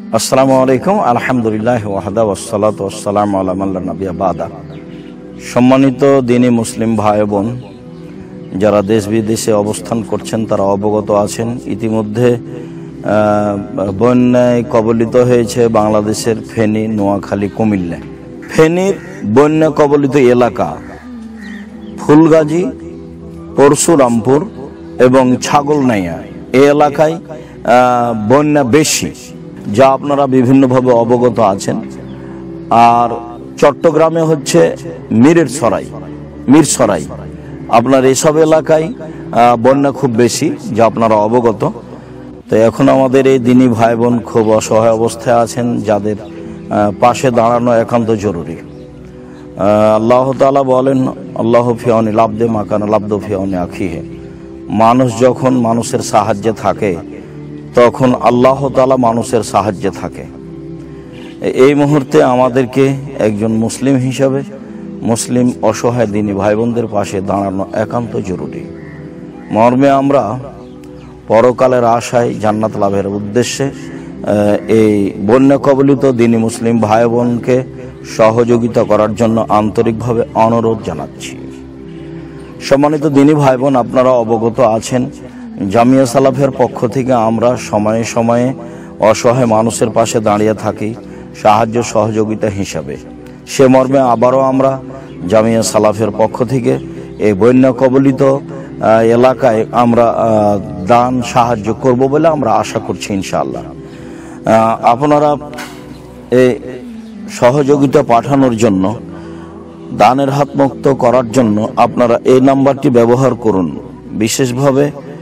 আসসালামু আলাইকুম, আলহামদুলিল্লাহ ওয়াহদা ওয়াসসালাতু ওয়াসসালামু আলা মান লা নাবিয়্যা বাদা। সম্মানিত দ্বীনি মুসলিম ভাই বোন, যারা দেশ বিদেশে অবস্থান করছেন তারা অবগত আছেন। ইতিমধ্যে বন্যায় কবলিত হয়েছে বাংলাদেশের ফেনী, নোয়াখালী, কুমিল্লা। ফেনীর বন্যা কবলিত এলাকা ফুলগাজী, পরশুরামপুর এবং ছাগলনাইয়া এই এলাকায় বন্যা বেশি, যা আপনারা বিভিন্নভাবে অবগত আছেন। আর চট্টগ্রামে হচ্ছে মিরসরাই, আপনার এসব এলাকায় বন্যা খুব বেশি, যা আপনারা অবগত। তো এখন আমাদের এই দ্বীনি ভাই বোন খুব অসহায় অবস্থায় আছেন, যাদের পাশে দাঁড়ানো একান্ত জরুরি। আল্লাহ তাআলা বলেন, আল্লাহু ফি আউনিল আবদি মা কানা আল আবদু ফি আউনি আখিহি। মানুষ যখন মানুষের সাহায্যে থাকে তখন আল্লাহ তাআলা মানুষের সাহায্যে থাকে। এই মুহূর্তে আমাদেরকে একজন মুসলিম হিসাবে মুসলিম অসহায় দ্বীনি ভাই বোনদের পাশে দাঁড়ানো একান্ত জরুরি। মর্মে আমরা পরকালের আশায় জান্নাত লাভের উদ্দেশ্যে এই বন্যা কবলিত দ্বীনি মুসলিম ভাই বোনকে সহযোগিতা করার জন্য আন্তরিকভাবে অনুরোধ জানাচ্ছি। সম্মানিত দ্বীনি ভাই বোন, আপনারা অবগত আছেন, জামিয়া সালাফের পক্ষ থেকে আমরা সময়ে সময়ে অসহায় মানুষের পাশে দাঁড়িয়ে থাকি সাহায্য সহযোগিতা হিসাবে। সে মর্মে আবারও আমরা জামিয়া সালাফের পক্ষ থেকে এই বন্যা কবলিত এলাকায় আমরা দান সাহায্য করব বলে আমরা আশা করছি ইনশাআল্লাহ। আপনারা এই সহযোগিতা পাঠানোর জন্য, দানের হাত মুক্ত করার জন্য আপনারা এই নাম্বারটি ব্যবহার করুন। বিশেষভাবে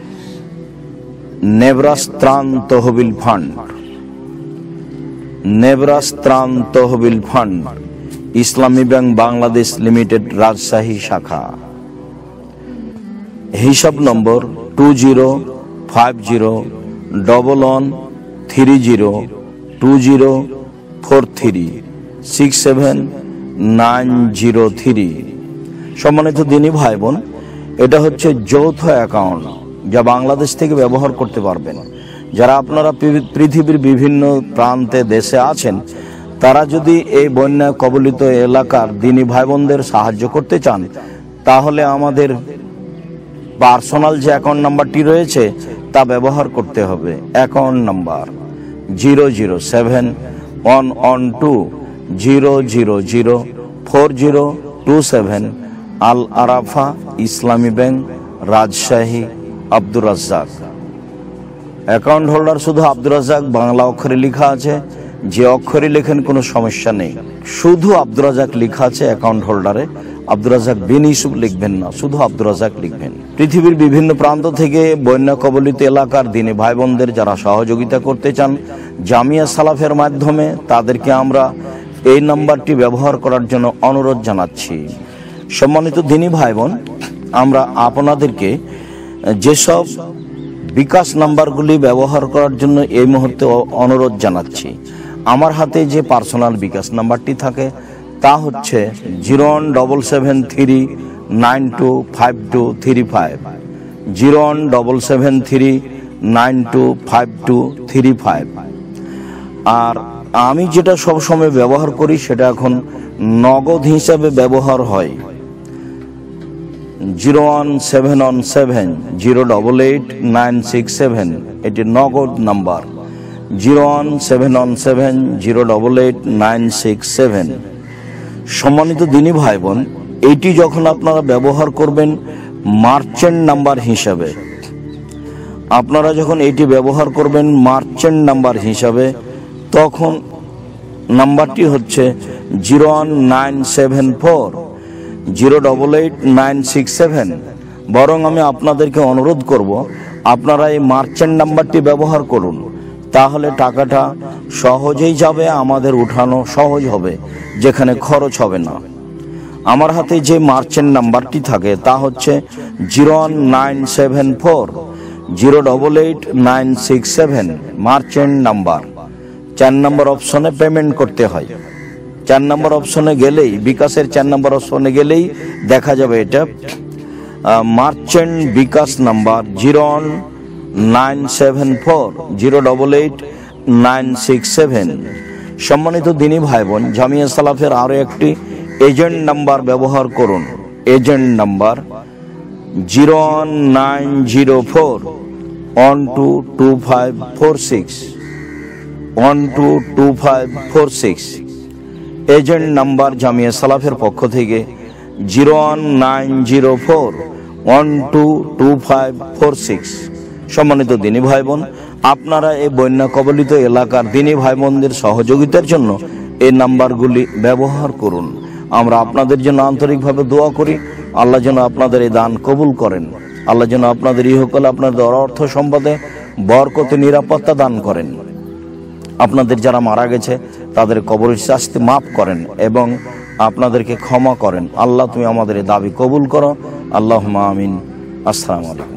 নেবরাস ত্রাণ তহবিল ফান্ড, ইসলামী ব্যাংক বাংলাদেশ লিমিটেড, রাজশাহী শাখা। হিসাব নম্বর 2050302043679003। সম্মানিত দ্বীনি ভাই বোন, এটা হচ্ছে যৌথ অ্যাকাউন্ট, যা বাংলাদেশ থেকে ব্যবহার করতে পারবেন। যারা আপনারা পৃথিবীর বিভিন্ন প্রান্তে দেশে আছেন, তারা যদি এই বন্যা কবলিত এলাকার দ্বীনি ভাই বোনদের সাহায্য করতে চান, তাহলে আমাদের পার্সোনাল যে অ্যাকাউন্ট নাম্বারটি রয়েছে তা ব্যবহার করতে হবে। Account number 0071120004027 Al Arafah Islami bank, Rajshahi, Abdur Razzak. Account holder শুধু আব্দুর রাজ্জাক বাংলা অক্ষরে লেখা আছে, যে অক্ষরে লেখেন কোনো সমস্যা নেই। শুধু আব্দুর রাজ্জাক লেখা আছে অ্যাকাউন্ট হোল্ডারে, আব্দুর রাজ্জাক বিন ইউসুফ লিখবেন না, শুধু আব্দুর রাজ্জাক লিখবেন। পৃথিবীর বিভিন্ন প্রান্ত থেকে বন্যা কবলিত এলাকার দ্বীনি ভাই বোনদের যারা সহযোগিতা করতে চান জামিয়া সালাফের মাধ্যমে, তাদেরকে আমরা এই নাম্বারটি ব্যবহার করার জন্য অনুরোধ জানাচ্ছি। সম্মানিত দ্বীনি ভাই বোন, আমরা আপনাদেরকে যেসব বিকাশ নাম্বারগুলি ব্যবহার করার জন্য এই মুহূর্তে অনুরোধ জানাচ্ছি, আমার হাতে যে পার্সোনাল বিকাশ নাম্বারটি থাকে তা হচ্ছে 01773925235, 01773925235। আর আমি যেটা সবসময় ব্যবহার করি সেটা এখন নগদ হিসাবে ব্যবহার হয়, 01717088967, এটি নগদ নাম্বার 01717088967। সম্মানিত দ্বীনি ভাই বোন, এইটি যখন আপনারা ব্যবহার করবেন মার্চেন্ট নাম্বার হিসাবে, আপনারা যখন এইটি ব্যবহার করবেন মার্চেন্ট নাম্বার হিসাবে, তখন নাম্বারটি হচ্ছে 01974088967। বরং আমি আপনাদেরকে অনুরোধ করব, আপনারা এই মার্চেন্ট নাম্বারটি ব্যবহার করুন, তাহলে টাকাটা সহজেই যাবে, আমাদের উঠানো সহজ হবে, যেখানে খরচ হবে না। আমার হাতে যে মার্চেন্ট নাম্বারটি থাকে তা হচ্ছে 01974088967, মার্চেন্ট নাম্বার। 4 নম্বর অপশনে পেমেন্ট করতে হয়। 4 নম্বর অপশনে গেলেই, বিকাশের 4 নম্বর অপশনে গেলেই দেখা যাবে এটা মার্চেন্ট বিকাশ নাম্বার 01974088967। 967। সম্মানিত দিনী ভাই বোন, জামিয়া সালাফের আরো একটি এজেন্ট নাম্বার ব্যবহার করুন। Agent number 01904122546 122546। Agent number Jamia সালাফের পক্ষ থেকে 01904122546। সম্মানিত দিনী ভাই বোন, আপনারা এই বন্যা কবলিত এলাকার দিনী ভাই বোনদের সহযোগিতার জন্য এই নাম্বারগুলি ব্যবহার করুন। আমরা আপনাদের জন্য আন্তরিকভাবে দোয়া করি, আল্লাহ যেন আপনাদের এই দান কবুল করেন। আল্লাহ যেন আপনাদের ইহকালে আপনাদের অর্থ সম্পদে বরকতে নিরাপত্তা দান করেন। আপনাদের যারা মারা গেছে তাদের কবরের শাস্তি মাফ করেন এবং আপনাদেরকে ক্ষমা করেন। আল্লাহ তুমি আমাদের এই দাবি কবুল করো। আল্লাহুম্মা আমিন। আসসালামু আলাইকুম।